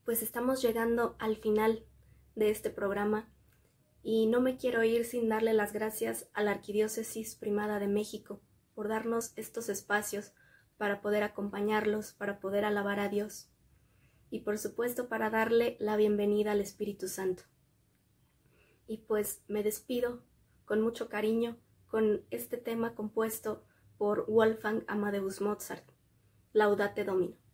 pues estamos llegando al final de este programa y no me quiero ir sin darle las gracias a la Arquidiócesis Primada de México por darnos estos espacios para poder acompañarlos, para poder alabar a Dios y por supuesto para darle la bienvenida al Espíritu Santo. Y pues me despido con mucho cariño con este tema compuesto por Wolfgang Amadeus Mozart, Laudate Domino.